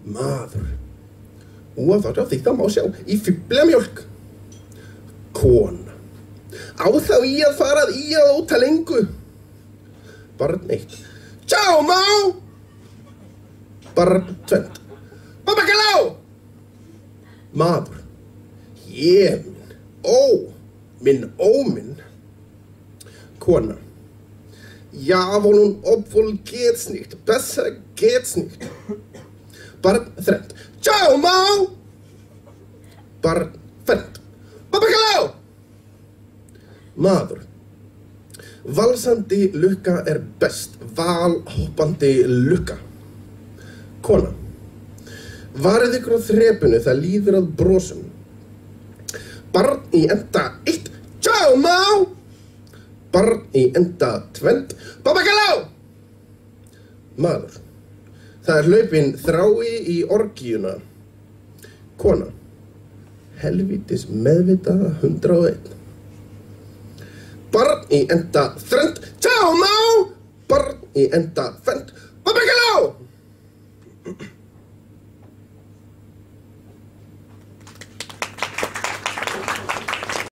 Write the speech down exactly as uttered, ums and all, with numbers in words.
Maður. Ofar á því það má sjá í fíflamjólk. Kona. Á þá í að farað í að óta lengu. Barn eitt. Tjá, má! Barn tvend. Babakalá! Maður. Ég minn. Ó, minn óminn. Kona. Ja, volun obwohl geht's nicht. Besser geht's nicht. Barn þrennt. Tjá, má! Barn fennt. Babakalá! Maður. Valsandi lukka er best. Valhoppandi lukka. Kona. Varið ykkur á þrepinu, það líður að brosum. Barn í enda eitt. Tjá, má! Barn í enda tvend. Babakalá! Maður. Það er hlaupinn þrái í orgíuna. Kona. Helvítis meðvitaða hundrað og einn. Barn í enda þrend. Tjá, má! Barn í enda fend.